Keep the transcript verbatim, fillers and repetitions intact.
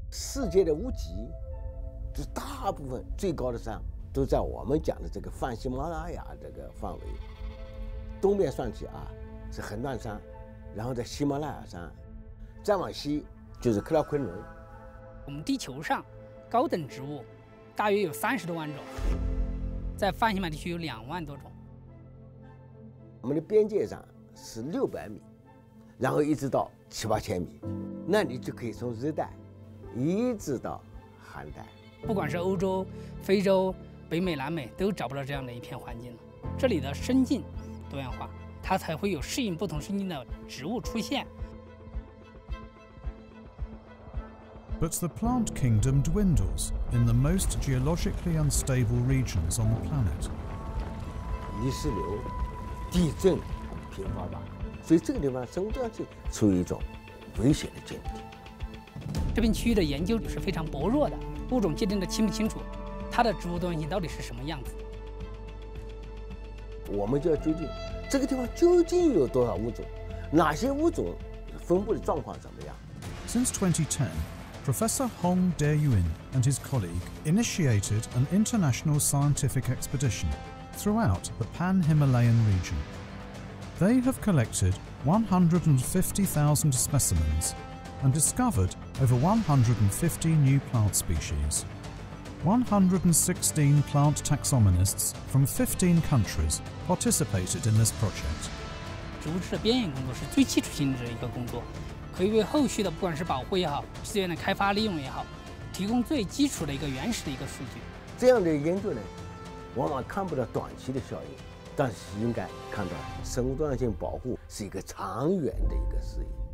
世界的屋脊，就大部分最高的山都在我们讲的这个泛喜马拉雅这个范围。东边算起啊，是横断山，然后在喜马拉雅山，再往西就是克拉昆仑。 我们地球上高等植物大约有三十多万种，在泛喜马地区有两万多种。 我们的边界上是六百米，然后一直到七八千米，那你就可以从热带一直到寒带。 不管是欧洲、非洲、北美、南美，都找不到这样的一片环境了。这里的生境多样化，它才会有适应不同生境的植物出现。 But the plant kingdom dwindles in the most geologically unstable regions on the planet. 泥石流、地震频发吧，所以这个地方生物多样性处于一种危险的境地。 这片区域的研究是非常薄弱的，物种界定的清不清楚，它的植物多样性到底是什么样子？ 我们就要究竟这个地方究竟有多少物种，哪些物种分布的状况怎么样 ？Since twenty ten, Professor Hong Dae-Yuan and his colleague initiated an international scientific expedition throughout the Pan-Himalayan region. They have collected one hundred fifty thousand specimens and discovered over one hundred fifty new plant species. one hundred sixteen plant taxonomists from fifteen countries participated in this project. 植物志的编研工作是最基础性质的一个工作，可以为后续的不管是保护也好，资源的开发利用也好，提供最基础的一个原始的一个数据。 这样的研究呢，往往看不到短期的效应，但是应该看到生物多样性保护是一个长远的一个事业。